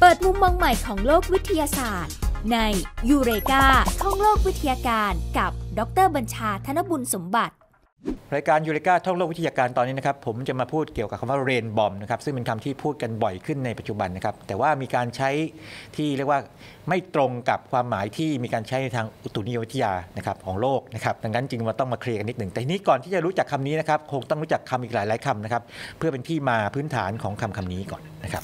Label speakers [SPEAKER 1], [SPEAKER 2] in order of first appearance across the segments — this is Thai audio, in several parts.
[SPEAKER 1] ปิดมุมมองใหม่ของโลกวิทยาศาสตร์ในยูเรกาท่องโลกวิทยาการกับดร.บัญชา ธนบุญสมบัติ
[SPEAKER 2] รายการยูเรกาท่องโลกวิทยาการตอนนี้นะครับผมจะมาพูดเกี่ยวกับคำว่าเรนบอมนะครับซึ่งเป็นคำที่พูดกันบ่อยขึ้นในปัจจุบันนะครับแต่ว่ามีการใช้ที่เรียกว่าไม่ตรงกับความหมายที่มีการใช้ในทางอุตุนิยมวิทยานะครับของโลกนะครับดังนั้นจึงมาต้องมาเคลียร์กันนิดหนึ่งแต่ทีนี้ก่อนที่จะรู้จักคำนี้นะครับคงต้องรู้จักคำอีกหลายคำนะครับเพื่อเป็นที่มาพื้นฐานของคำนี้ก่อนนะครับ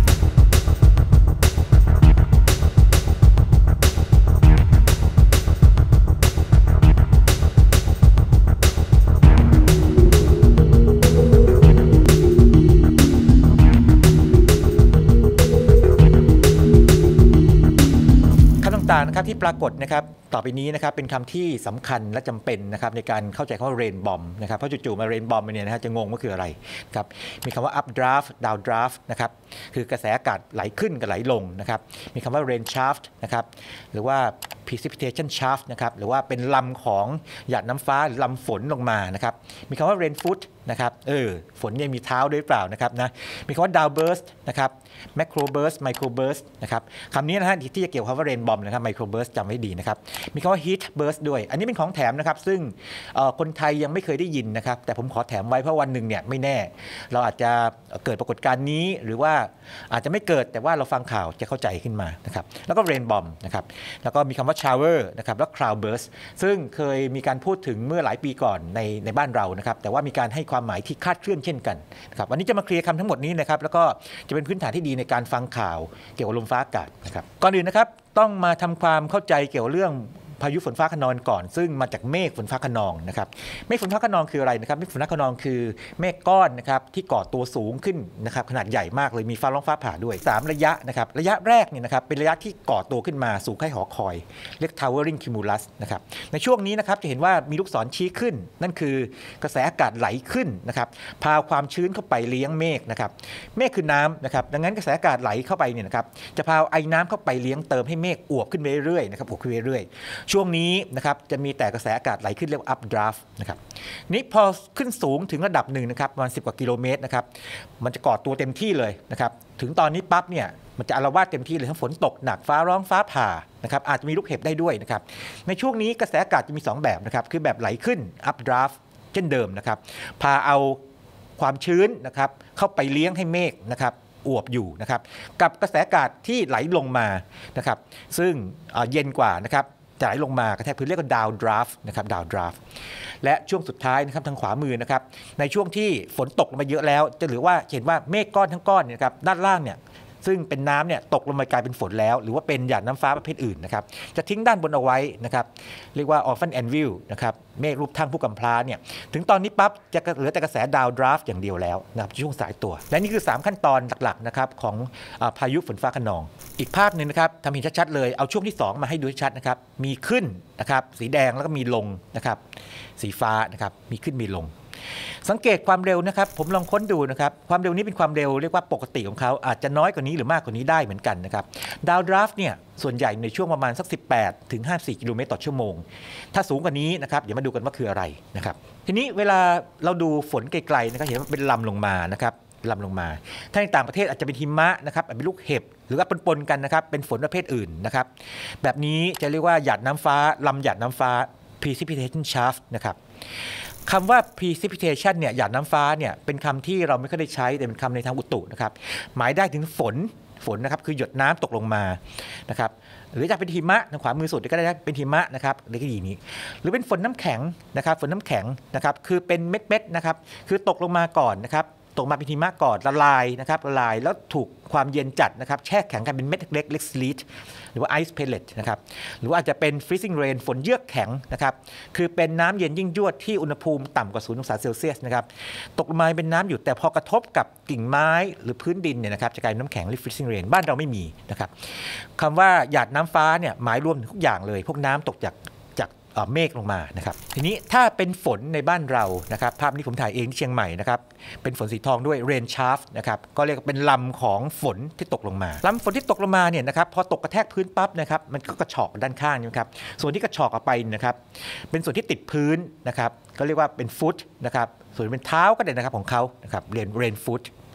[SPEAKER 2] นะครับที่ปรากฏนะครับต่อไปนี้นะครับเป็นคำที่สำคัญและจำเป็นนะครับในการเข้าใจคำว่าเรนบอมนะครับเพราะจู่ๆมาเรนบอมเนี่ยนะฮะจะงงว่าคืออะไรครับมีคำว่า up draft down draft นะครับคือกระแสอากาศไหลขึ้นกับไหลลงนะครับมีคำว่า rain shaft นะครับหรือว่า precipitation shaft นะครับหรือว่าเป็นลำของหยาดน้ำฟ้าหรือลำฝนลงมานะครับมีคำว่า rain foot นะครับฝนเนี่ยมีเท้าด้วยเปล่านะครับนะมีคำว่า down burst นะครับ macro burst micro burst นะครับคำนี้นะฮะที่จะเกี่ยวกับว่า rain bomb นะครับ micro burst จำไว้ดีนะครับมีคำว่า heat burst ด้วยอันนี้เป็นของแถมนะครับซึ่งคนไทยยังไม่เคยได้ยินนะครับแต่ผมขอแถมไว้เพราะวันหนึ่งเนี่ยไม่แน่เราอาจจะเกิดปรากฏการณ์นี้หรือว่าอาจจะไม่เกิดแต่ว่าเราฟังข่าวจะเข้าใจขึ้นมานะครับแล้วก็ rain bomb นะครับแล้วก็มีคำว่า shower นะครับแล้ว cloud burst ซึ่งเคยมีการพูดถึงเมื่อหลายปีก่อนในบ้านเรานะครับแต่ว่ามีการให้ความหมายที่คลาดเคลื่อนเช่นกันนะครับวันนี้จะมาเคลียร์คำทั้งหมดนี้นะครับแล้วก็จะเป็นพื้นฐานที่ดีในการฟังข่าวเกี่ยวกับลมฟ้าอากาศนะครับก่อนอื่นนะครับต้องมาทำความเข้าใจเกี่ยวกับเรื่องพายุฝนฟ้าคะนองก่อนซึ่งมาจากเมฆฝนฟ้าคะนองนะครับเมฆฝนฟ้าคะนองคืออะไรนะครับเมฆฝนฟ้าคะนองคือเมฆก้อนนะครับที่ก่อตัวสูงขึ้นนะครับขนาดใหญ่มากเลยมีฟ้าร้องฟ้าผ่าด้วย3ระยะนะครับระยะแรกเนี่ยนะครับเป็นระยะที่ก่อตัวขึ้นมาสูงคล้ายหอคอยเรียก towering cumulus นะครับในช่วงนี้นะครับจะเห็นว่ามีลูกศรชี้ขึ้นนั่นคือกระแสอากาศไหลขึ้นนะครับพาความชื้นเข้าไปเลี้ยงเมฆนะครับเมฆคือน้ำนะครับดังนั้นกระแสอากาศไหลเข้าไปเนี่ยนะครับจะพาไอ้น้ำเข้าไปเลี้ยงเติมให้เมฆอวบขึ้นไปเรื่อยๆนะครับอวบขึ้นไปเรื่อยช่วงนี้นะครับจะมีแต่กระแสอากาศไหลขึ้นเรียกว่า up draft นะครับนี่พอขึ้นสูงถึงระดับหนึ่งนะครับประมาณ10 กว่ากิโลเมตรนะครับมันจะก่อตัวเต็มที่เลยนะครับถึงตอนนี้ปั๊บเนี่ยมันจะอาละวาดเต็มที่เลยทั้งฝนตกหนักฟ้าร้องฟ้าผ่านะครับอาจจะมีลูกเห็บได้ด้วยนะครับในช่วงนี้กระแสอากาศจะมี2แบบนะครับคือแบบไหลขึ้น up draft เช่นเดิมนะครับพาเอาความชื้นนะครับเข้าไปเลี้ยงให้เมฆนะครับอวบอยู่นะครับกับกระแสอากาศที่ไหลลงมานะครับซึ่งเย็นกว่านะครับจะไหลลงมากระแทกพื้นเรียกว่า down draft นะครับ down draft และช่วงสุดท้ายนะครับทางขวามือนะครับในช่วงที่ฝนตกลงมาเยอะแล้วจะเหลือว่าเห็นว่าเมฆก้อนทั้งก้อนเนี่ยครับด้านล่างเนี่ยซึ่งเป็นน้ำเนี่ยตกลงมากลายเป็นฝนแล้วหรือว่าเป็นหยาดน้ำฟ้าประเภทอื่นนะครับจะทิ้งด้านบนเอาไว้นะครับเรียกว่า orphan anvil นะครับเมฆรูปทั้งผู้กำพร้าเนี่ยถึงตอนนี้ปั๊บจะเหลือแต่กระแส down draft อย่างเดียวแล้วนะครับช่วงสายตัวและนี่คือ3ขั้นตอนหลักๆนะครับของพายุฝนฟ้าคะนองอีกภาพนึงนะครับทำเห็นชัดๆเลยเอาช่วงที่2มาให้ดูชัดนะครับมีขึ้นนะครับสีแดงแล้วก็มีลงนะครับสีฟ้านะครับมีขึ้นมีลงสังเกตความเร็วนะครับผมลองค้นดูนะครับความเร็วนี้เป็นความเร็วเรียกว่าปกติของเขาอาจจะน้อยกว่านี้หรือมากกว่านี้ได้เหมือนกันนะครับดาวดราฟต์เนี่ยส่วนใหญ่ในช่วงประมาณสัก18 ถึง 54 กิโลเมตรต่อชั่วโมงถ้าสูงกว่านี้นะครับเดี๋ยวมาดูกันว่าคืออะไรนะครับทีนี้เวลาเราดูฝนไกลๆนะครับเห็นว่าเป็นลำลงมานะครับลำลงมาถ้าในต่างประเทศอาจจะเป็นหิมะนะครับอาจเป็นลูกเห็บหรือว่าปนๆกันนะครับเป็นฝนประเภทอื่นนะครับแบบนี้จะเรียกว่าหยาดน้ำฟ้าลำหยาดน้ำฟ้า precipitation shaft นะครับคำว่า precipitation เนี่ยหยาดน้ำฟ้าเนี่ยเป็นคำที่เราไม่ค่อยได้ใช้แต่เป็นคำในทางอุตุนะครับหมายได้ถึงฝนนะครับคือหยดน้ำตกลงมานะครับหรือจะเป็นหิมะทางขวามือสุดก็ได้เป็นหิมะนะครับในกรณีนี้หรือเป็นฝนน้ำแข็งนะครับฝนน้ำแข็งนะครับคือเป็นเม็ดๆนะครับคือตกลงมาก่อนนะครับตกมาเป็นหิมะก่อนละลายนะครับละลายแล้วถูกความเย็นจัดนะครับแช่แข็งกันเป็นเม็ดเล็กๆ sleet หรือว่า ice pellet นะครับหรือว่าอาจจะเป็น freezing rain ฝนเยือกแข็งนะครับคือเป็นน้ำเย็นยิ่งยวดที่อุณหภูมิต่ำกว่า0 องศาเซลเซียสนะครับตกลงมาเป็นน้ำอยู่แต่พอกระทบกับกิ่งไม้หรือพื้นดินเนี่ยนะครับจะกลายเป็นน้ำแข็งหรือ freezing rain บ้านเราไม่มีนะครับคำว่าหยาดน้ำฟ้าเนี่ยหมายรวมถึงทุกอย่างเลยพวกน้ำตกจากเมฆลงมานะครับทีนี้ถ้าเป็นฝนในบ้านเรานะครับภาพนี้ผมถ่ายเองที่เชียงใหม่นะครับเป็นฝนสีทองด้วย rain shaft นะครับก็เรียกเป็นลำของฝนที่ตกลงมาลำฝนที่ตกลงมาเนี่ยนะครับพอตกกระแทกพื้นปั๊บนะครับมันก็กระชอกด้านข้างนะครับส่วนที่กระชอกออกไปนะครับเป็นส่วนที่ติดพื้นนะครับก็เรียกว่าเป็นฟุตนะครับส่วนเป็นเท้าก็ได้นะครับของเขานะครับrain foot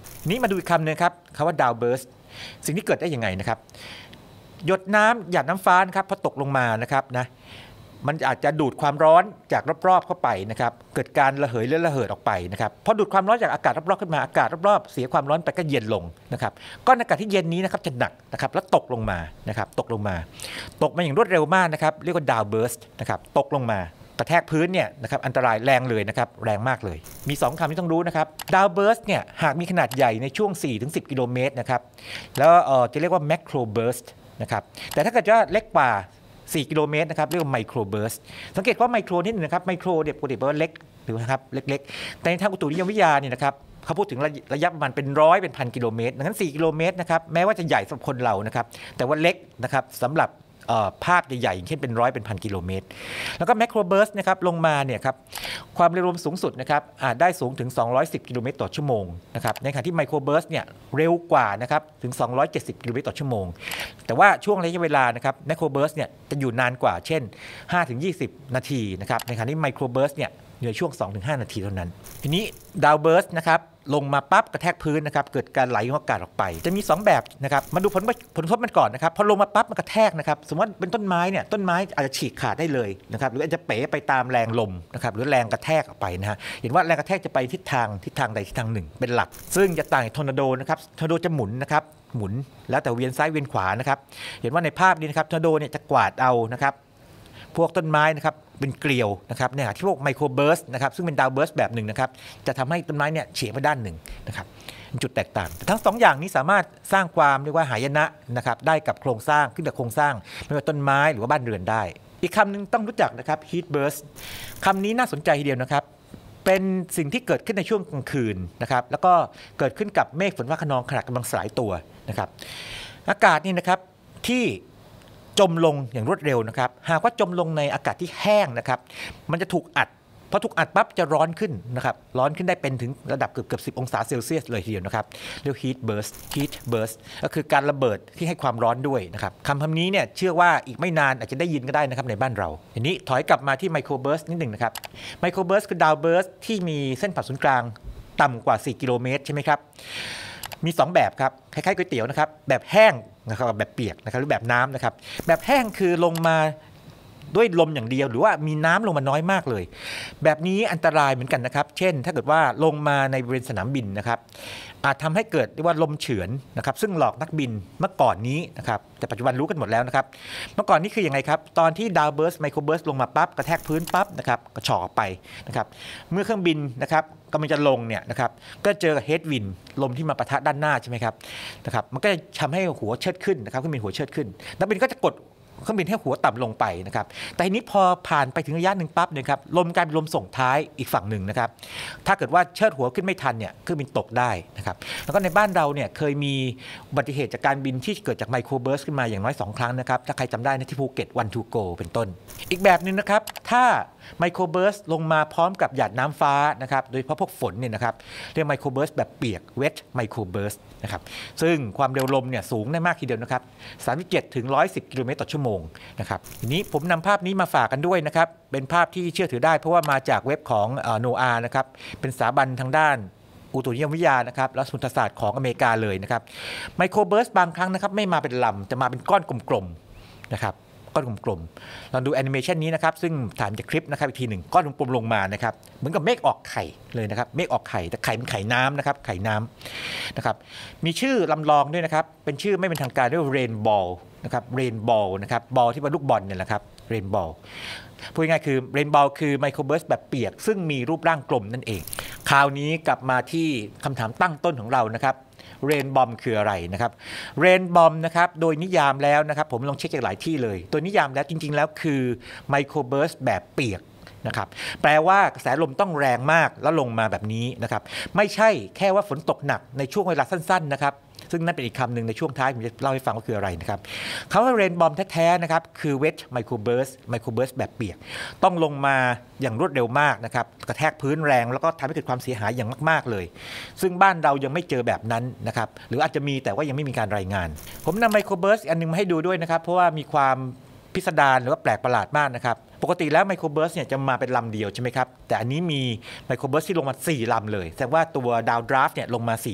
[SPEAKER 2] นี้มาดูอีกคำหนึ่งครับคำว่า downburst สิ่งที่เกิดได้ยังไงนะครับหยดน้ำหยาดน้ำฟ้านะครับพอตกลงมานะครับนะมันอาจจะดูดความร้อนจากรอบๆเข้าไปนะครับเกิดการระเหยและระเหิดออกไปนะครับพอดูดความร้อนจากอากาศรอบๆขึ้นมาอากาศรอบๆเสียความร้อนไปก็เย็นลงนะครับก้อนอากาศที่เย็นนี้นะครับจะหนักนะครับแล้วตกลงมานะครับตกมาอย่างรวดเร็วมากนะครับเรียกว่า downburst นะครับตกลงมากระแทกพื้นเนี่ยนะครับอันตรายแรงเลยนะครับแรงมากเลยมี2คำที่ต้องรู้นะครับ downburst เนี่ยหากมีขนาดใหญ่ในช่วง 4-10 กิโลเมตรนะครับแล้วจะเรียกว่า macro burst นะครับแต่ถ้าเกิดว่าเล็กกว่า4 กิโลเมตรนะครับเรียกว่าไมโครเบิร์สสังเกตว่าไมโครนิดนึงนะครับไมโครเนี่ยปกติแปลว่าเล็กหรือนะครับเล็กๆแต่ในทางอุตุนิยมวิทยาเนี่ยนะครับเขาพูดถึงระยะประมาณเป็น100เป็นพันกิโลเมตรดังนั้น4 กิโลเมตรนะครับแม้ว่าจะใหญ่สำหรับคนเรานะครับแต่ว่าเล็กนะครับสำหรับภาพใหญ่ๆอย่างเช่นเป็น100เป็นพันกิโลเมตรแล้วก็แมคโครเบิร์สนะครับลงมาเนี่ยครับความเร็วลมสูงสุดนะครับอาจได้สูงถึง210กิโลเมตรต่อชั่วโมงนะครับในขณะที่ไมโครเบิร์สเนี่ยเร็วกว่านะครับถึง270กิโลเมตรต่อชั่วโมงแต่ว่าช่วงระยะเวลานะครับแมคโครเบิร์สเนี่ยจะอยู่นานกว่าเช่น 5-20 นาทีนะครับในขณะที่ไมโครเบิร์สเนี่ยอยู่ในช่วง 2-5 นาทีเท่านั้นทีนี้ดาวเบิร์สนะครับลงมาปั๊บกระแทกพื้นนะครับเกิดการไหลของอากาศออกไปจะมี2แบบนะครับมาดูผลกระทบมันก่อนนะครับพอลงมาปั๊บมันกระแทกนะครับสมมติว่าเป็นต้นไม้เนี่ยต้นไม้อาจจะฉีกขาดได้เลยนะครับหรืออาจจะเป๋ไปตามแรงลมนะครับหรือแรงกระแทกออกไปนะฮะเห็นว่าแรงกระแทกจะไปทิศทางใดทิศทางหนึ่งเป็นหลักซึ่งจะต่างจากทอร์นาโดนะครับทอร์นาโดจะหมุนนะครับหมุนแล้วแต่เวียนซ้ายเวียนขวานะครับเห็นว่าในภาพนี้นะครับทอร์นาโดเนี่ยจะกวาดเอานะครับพวกต้นไม้นะครับเป็นเกลียวนะครับเนี่ยที่พวกไมโครเบิร์สนะครับซึ่งเป็นดาวเบิร์สแบบหนึ่งนะครับจะทำให้ต้นไม้เนี่ยเฉียงไปด้านหนึ่งนะครับจุดแตกต่างทั้ง2อย่างนี้สามารถสร้างความเรียกว่าหายนะนะครับได้กับโครงสร้างขึ้นกับโครงสร้างไม่ว่าต้นไม้หรือว่าบ้านเรือนได้อีกคำหนึ่งต้องรู้จักนะครับ heat burst คำนี้น่าสนใจทีเดียวนะครับเป็นสิ่งที่เกิดขึ้นในช่วงกลางคืนนะครับแล้วก็เกิดขึ้นกับเมฆฝนฟ้าคะนองขณะกำลังสลายตัวนะครับอากาศนี่นะครับที่จมลงอย่างรวดเร็วนะครับหากว่าจมลงในอากาศที่แห้งนะครับมันจะถูกอัดพอถูกอัดปั๊บจะร้อนขึ้นนะครับร้อนขึ้นได้เป็นถึงระดับเกือบ10 องศาเซลเซียสเลยทีเดียวนะครับเรียก heat burst ก็คือการระเบิดที่ให้ความร้อนด้วยนะครับคำนี้เนี่ยเชื่อว่าอีกไม่นานอาจจะได้ยินก็ได้นะครับในบ้านเราทีนี้ถอยกลับมาที่ไมโครเบิร์สนิดหนึ่งนะครับไมโครเบิร์สคือดาวเบิร์สที่มีเส้นผ่าศูนย์กลางต่ำกว่า4 กิโลเมตรใช่ไหมครับมี2แบบครับคล้ายๆก๋วยเตี๋ยวนะครับแบบแห้งนะครับแบบเปียกนะครับหรือแบบน้ำนะครับแบบแห้งคือลงมาด้วยลมอย่างเดียวหรือว่ามีน้ำลงมาน้อยมากเลยแบบนี้อันตรายเหมือนกันนะครับเช่นถ้าเกิดว่าลงมาในบริเวณสนามบินนะครับอาจทำให้เกิดเรียกว่าลมเฉือนนะครับซึ่งหลอกนักบินเมื่อก่อนนี้นะครับแต่ปัจจุบันรู้กันหมดแล้วนะครับเมื่อก่อนนี้คือยังไงครับตอนที่ดาวเบิร์สไมโครเบิร์สลงมาปั๊บกระแทกพื้นปั๊บนะครับกระฉอกออกไปนะครับเมื่อเครื่องบินนะครับกำลังจะลงเนี่ยนะครับก็เจอกับเฮดวินลมที่มาปะทะด้านหน้าใช่ไหมครับนะครับมันก็จะทำให้หัวเชิดขึ้นนะครับเครื่องบินหัวเชิดขึ้นนักบินก็จะกดเครื่องบินให้หัวต่ำลงไปนะครับแต่ทีนี้พอผ่านไปถึงระยะหนึ่งปั๊บเนี่ยครับลมกลายเป็นลมส่งท้ายอีกฝั่งหนึ่งนะครับถ้าเกิดว่าเชิดหัวขึ้นไม่ทันเนี่ยเครื่องบินตกได้นะครับแล้วก็ในบ้านเราเนี่ยเคยมีอุบัติเหตุจากการบินที่เกิดจากไมโครเบิร์สขึ้นมาอย่างน้อย2 ครั้งนะครับถ้าใครจำได้นะที่ภูเก็ตวันทูโกเป็นต้นอีกแบบนึงนะครับถ้าไมโครเบิร์สลงมาพร้อมกับหยาดน้ำฟ้านะครับโดยเฉพาะพวกฝนเนี่ยนะครับเรียกไมโครเบิร์สแบบเปียก wet ไมโครเบิร์สนะครับซึ่งความเร็วลมเนี่ยสูงได้มากทีเดียวนะครับ37 ถึง 110 กิโลเมตรต่อชั่วโมงนะครับทีนี้ผมนำภาพนี้มาฝากกันด้วยนะครับเป็นภาพที่เชื่อถือได้เพราะว่ามาจากเว็บของโนอาห์นะครับเป็นสถาบันทางด้านอุตุนิยมวิทยานะครับและสุนทรศาสตร์ของอเมริกาเลยนะครับไมโครเบิร์สบางครั้งนะครับไม่มาเป็นลำจะมาเป็นก้อนกลมๆนะครับก้อนกลมๆลองดูแอนิเมชันนี้นะครับซึ่งถ่ายจากคลิปนะครับอีกทีหนึ่งก้อนกลมๆลงมานะครับเหมือนกับเมฆออกไข่เลยนะครับเมฆออกไข่แต่ไข่เป็นไข่น้ำนะครับไข่น้ำนะครับมีชื่อลำลองด้วยนะครับเป็นชื่อไม่เป็นทางการเรียกว่าเรนบอลนะครับเรนบอลนะครับบอลที่เป็นลูกบอลเนี่ยแหละครับเรนบอลพูดง่ายๆคือเรนบอลคือไมโครเบิร์สแบบเปียกซึ่งมีรูปร่างกลมนั่นเองคราวนี้กลับมาที่คำถามตั้งต้นของเรานะครับเรนบอมคืออะไรนะครับเรนบอมนะครับโดยนิยามแล้วนะครับผมลองเช็คจากหลายที่เลยตัวนิยามแล้วจริงๆแล้วคือไมโครเบิร์สแบบเปียกนะครับแปลว่ากระแสลมต้องแรงมากแล้วลงมาแบบนี้นะครับไม่ใช่แค่ว่าฝนตกหนักในช่วงเวลาสั้นๆนะครับซึ่งนั่นเป็นอีกคำหนึ่งในช่วงท้ายผมจะเล่าให้ฟังว่าคืออะไรนะครับคำว่าเรนบอมแท้ๆนะครับคือ wet ไมโครเบิร์สแบบเปียกต้องลงมาอย่างรวดเร็วมากนะครับกระแทกพื้นแรงแล้วก็ทำให้เกิดความเสียหายอย่างมากๆเลยซึ่งบ้านเรายังไม่เจอแบบนั้นนะครับหรืออาจจะมีแต่ว่ายังไม่มีการรายงานผมนำไมโครเบิร์สอันนึงมาให้ดูด้วยนะครับเพราะว่ามีความพิสดารหรือว่าแปลกประหลาดมากนะครับปกติแล้วไมโครเบิร์สเนี่ยจะมาเป็นลำเดียวใช่ไหมครับแต่อันนี้มีไมโครเบิร์สที่ลงมา4 ลำเลยแสดงว่าตัวดาวดราฟต์เนี่ยลงมา4 จุด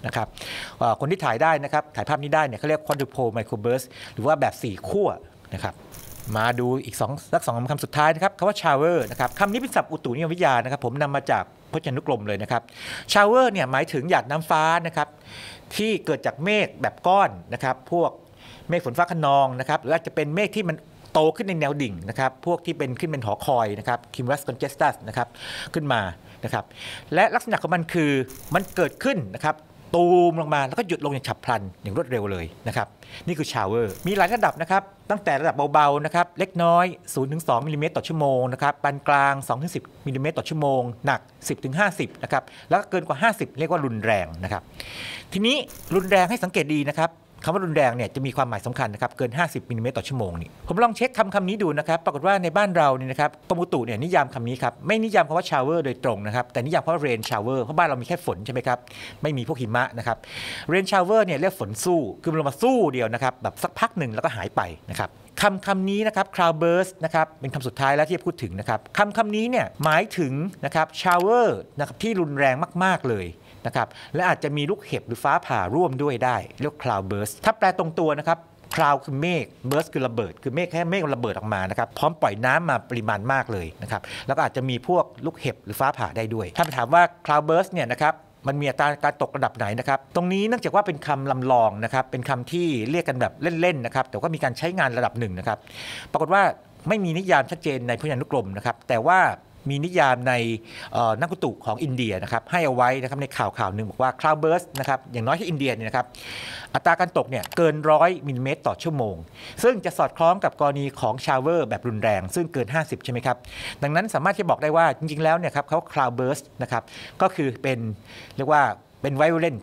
[SPEAKER 2] นะครับคนที่ถ่ายได้นะครับถ่ายภาพนี้ได้เนี่ยเขาเรียก quadruple microburst หรือว่าแบบ4ขั้วนะครับมาดูอีกสักสองคำสุดท้ายนะครับคำว่า shower นะครับคำนี้เป็นศัพท์อุตุนิยมวิทยานะครับผมนำมาจากพจนานุกรมเลยนะครับ shower เนี่ยหมายถึงหยาดน้ำฟ้านะครับที่เกิดจากเมฆแบบก้อนนะครับพวกเมฆฝนฟ้าคะนองนะครับหรืออาจจะเป็นเมฆที่มันโตขึ้นในแนวดิ่งนะครับพวกที่ขึ้นเป็นหอคอยนะครับ cumulus congestus นะครับขึ้นมานะครับและลักษณะของมันคือมันเกิดขึ้นนะครับตูมลงมาแล้วก็หยุดลงอย่างฉับพลันอย่างรวดเร็วเลยนะครับนี่คือ shower มีหลายระดับนะครับตั้งแต่ระดับเบาๆนะครับเล็กน้อย 0-2 มิลลิเมตรต่อชั่วโมงนะครับปานกลาง 2-10 มิลลิเมตรต่อชั่วโมงหนัก 10-50 นะครับแล้วก็เกินกว่า 50 เรียกว่ารุนแรงนะครับทีนี้รุนแรงให้สังเกตดีนะครับคำว่ารุนแรงเนี่ยจะมีความหมายสำคัญนะครับเกิน50มิลลิเมตรต่อชั่วโมงนี่ผมลองเช็คคำนี้ดูนะครับปรากฏว่าในบ้านเราเนี่ยนะครับกรมอุตุเนี่ยนิยามคำนี้ครับไม่นิยามคำว่า shower โดยตรงนะครับแต่นิยามคำว่า rain shower เพราะบ้านเรามีแค่ฝนใช่ไหมครับไม่มีพวกหิมะนะครับ rain shower เนี่ยเรียกฝนสู้คือมันลงมาสู้เดียวนะครับแบบสักพักหนึ่งแล้วก็หายไปนะครับคำนี้นะครับ cloud burst นะครับเป็นคำสุดท้ายแล้วที่จะพูดถึงนะครับคำนี้เนี่ยหมายถึงนะครับ shower นะครับที่รุนแรงมากๆเลยนะครับและอาจจะมีลูกเห็บหรือฟ้าผ่าร่วมด้วยได้เรียก cloud burst ถ้าแปลตรงตัวนะครับ cloud คือเมฆ burst คือระเบิดคือเมฆแค่เมฆระเบิดออกมานะครับพร้อมปล่อยน้ำมาปริมาณมากเลยนะครับแล้วก็อาจจะมีพวกลูกเห็บหรือฟ้าผ่าได้ด้วยถ้าไปถามว่า cloud burst เนี่ยนะครับมันมีอัตราการตกระดับไหนนะครับตรงนี้เนื่องจากว่าเป็นคำลำลองนะครับเป็นคำที่เรียกกันแบบเล่นๆนะครับแต่ว่ามีการใช้งานระดับหนึ่งนะครับปรากฏว่าไม่มีนิยามชัดเจนในพจนานุกรมนะครับแต่ว่ามีนิยามในนักอุตุของอินเดียนะครับให้เอาไว้นะครับในข่าวหนึ่งบอกว่า cloud burst นะครับอย่างน้อยที่อินเดียเนี่ยนะครับอัตราการตกเนี่ยเกิน100มิลลิเมตรต่อชั่วโมงซึ่งจะสอดคล้องกับกรณีของ shower แบบรุนแรงซึ่งเกิน50ใช่ไหมครับดังนั้นสามารถที่จะบอกได้ว่าจริงๆแล้วเนี่ยครับเขา cloud burst นะครับก็คือเป็นเรียกว่าเป็น violent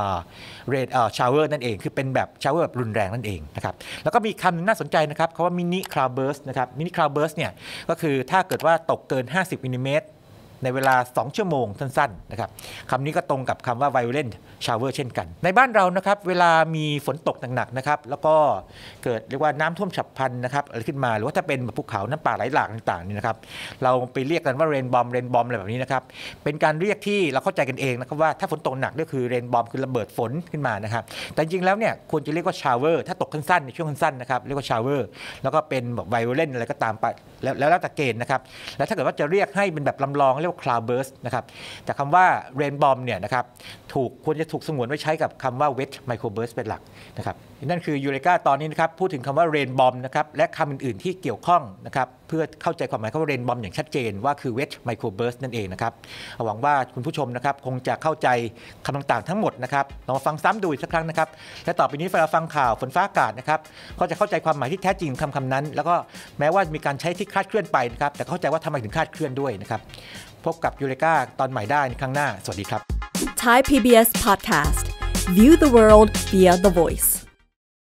[SPEAKER 2] shower นั่นเองคือเป็นแบบ shower แบบรุนแรงนั่นเองนะครับแล้วก็มีคำนึงน่าสนใจนะครับคำว่า mini cloud burst นะครับ mini cloud burst เนี่ยก็คือถ้าเกิดว่าตกเกิน50มิลลิเมตรในเวลา2ชั่วโมงสั้นๆนะครับคำนี้ก็ตรงกับคำว่า violent shower เช่นกันในบ้านเรานะครับเวลามีฝนตกหนักๆนะครับแล้วก็เกิดเรียกว่าน้ำท่วมฉับพลันนะครับอะไรขึ้นมาหรือว่าถ้าเป็นภูเขาน้ำป่าไหลหลากต่างๆนี่นะครับเราไปเรียกกันว่า rain bomb อะไรแบบนี้นะครับเป็นการเรียกที่เราเข้าใจกันเองนะครับว่าถ้าฝนตกหนักก็คือ rain bomb คือระเบิดฝนขึ้นมานะครับแต่จริงๆแล้วเนี่ยควรจะเรียกว่า shower ถ้าตกสั้นๆในช่วงสั้นๆนะครับเรียกว่า shower แล้วก็เป็นแบบ violent อะไรก็ตามไปแล้วแต่เกณฑ์นะครับแล้วถ้าเกิดว่าจะเรียกให้เป็นแบบลำลองเรียกว่า cloud burst นะครับแต่คำว่า rain bomb เนี่ยนะครับควรจะถูกสงวนไว้ใช้กับคำว่า wet microburst เป็นหลักนะครับนั่นคือยูเรกาตอนนี้นะครับพูดถึงคำว่า rain bomb นะครับและคำอื่นๆที่เกี่ยวข้องนะครับเพื่อเข้าใจความหมายคำว่า rain bomb อย่างชัดเจนว่าคือ wet microburst นั่นเองนะครับหวังว่าคุณผู้ชมนะครับคงจะเข้าใจคำต่างๆทั้งหมดนะครับลองมาฟังซ้ำดูอีกสักครั้งนะครับและต่อไปนี้เวลาฟังข่าวฝนฟ้าอากาศนะครับก็จะเข้าใจความหมายที่แท้จริงคำนั้นแล้วก็แม้ว่ามีการใช้ที่คลาดเคลื่อนไปนะครับแต่เข้าใจว่าทำไมถึงคลาดเคลื่อนด้วยนะครับพบกับยูเรกาตอนใหม่ได้ในครั้งหน้าสวัสดีครับ
[SPEAKER 3] Thai PBS Podcast View the world via the voice